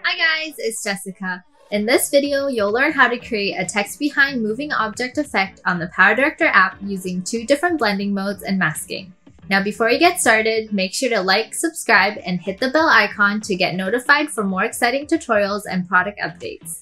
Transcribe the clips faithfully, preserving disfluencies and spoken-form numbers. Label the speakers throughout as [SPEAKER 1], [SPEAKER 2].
[SPEAKER 1] Hi guys, it's Jessica. In this video, you'll learn how to create a text behind moving object effect on the PowerDirector app using two different blending modes and masking. Now before you get started, make sure to like, subscribe, and hit the bell icon to get notified for more exciting tutorials and product updates.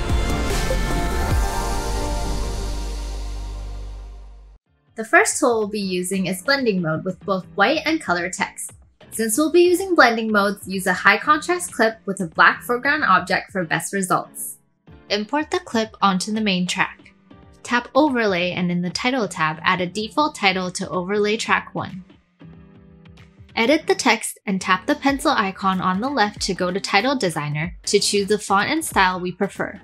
[SPEAKER 1] The first tool we'll be using is blending mode with both white and color text. Since we'll be using blending modes, use a high contrast clip with a black foreground object for best results. Import the clip onto the main track. Tap Overlay and in the Title tab, add a default title to Overlay Track one. Edit the text and tap the pencil icon on the left to go to Title Designer to choose the font and style we prefer.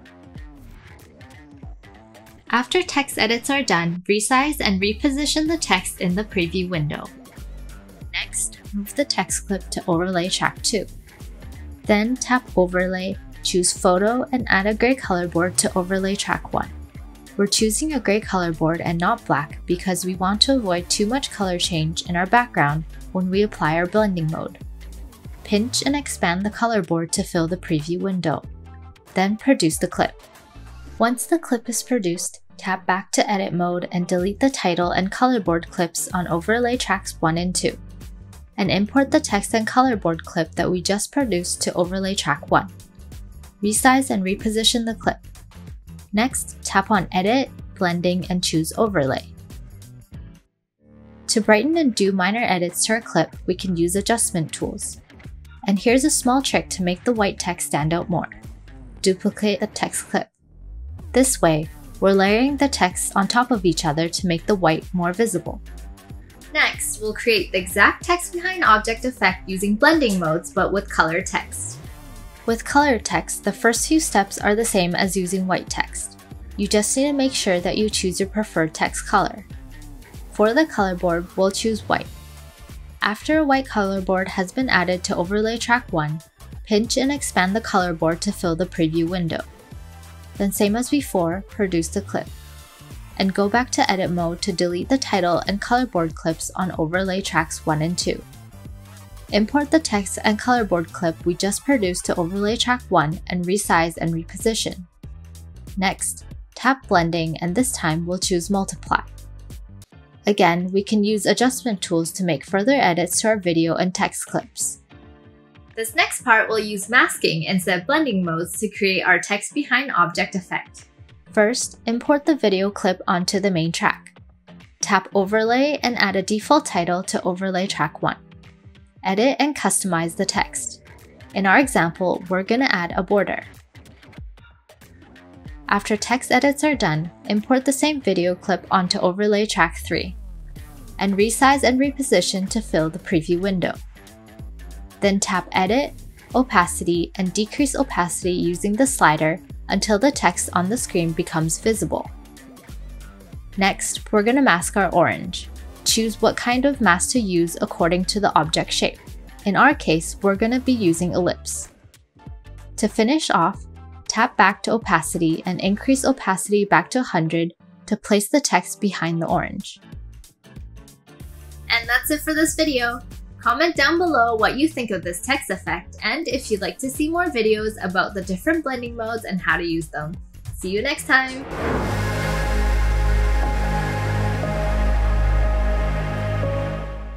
[SPEAKER 1] After text edits are done, resize and reposition the text in the preview window. Next, move the text clip to Overlay Track two. Then tap Overlay, choose Photo, and add a gray color board to Overlay Track one. We're choosing a gray color board and not black because we want to avoid too much color change in our background when we apply our blending mode. Pinch and expand the color board to fill the preview window. Then produce the clip. Once the clip is produced, tap back to Edit mode and delete the title and color board clips on Overlay Tracks one and two. And import the text and color board clip that we just produced to Overlay Track one. Resize and reposition the clip. Next, tap on Edit, Blending, and choose Overlay. To brighten and do minor edits to our clip, we can use adjustment tools. And here's a small trick to make the white text stand out more. Duplicate the text clip. This way, we're layering the text on top of each other to make the white more visible. Next, we'll create the exact text behind object effect using blending modes but with color text. With color text, the first few steps are the same as using white text. You just need to make sure that you choose your preferred text color. For the color board, we'll choose white. After a white color board has been added to Overlay Track one, pinch and expand the color board to fill the preview window. Then same as before, produce the clip. And go back to Edit mode to delete the title and color board clips on Overlay Tracks one and two. Import the text and color board clip we just produced to Overlay Track one and resize and reposition. Next, tap Blending and this time we'll choose Multiply. Again, we can use adjustment tools to make further edits to our video and text clips. This next part will use masking instead of blending modes to create our text behind object effect. First, import the video clip onto the main track. Tap Overlay and add a default title to Overlay Track one. Edit and customize the text. In our example, we're going to add a border. After text edits are done, import the same video clip onto Overlay Track three. And resize and reposition to fill the preview window. Then tap Edit, Opacity, and decrease opacity using the slider until the text on the screen becomes visible. Next, we're going to mask our orange. Choose what kind of mask to use according to the object shape. In our case, we're going to be using ellipse. To finish off, tap back to opacity and increase opacity back to one hundred to place the text behind the orange. And that's it for this video. Comment down below what you think of this text effect and if you'd like to see more videos about the different blending modes and how to use them. See you next time!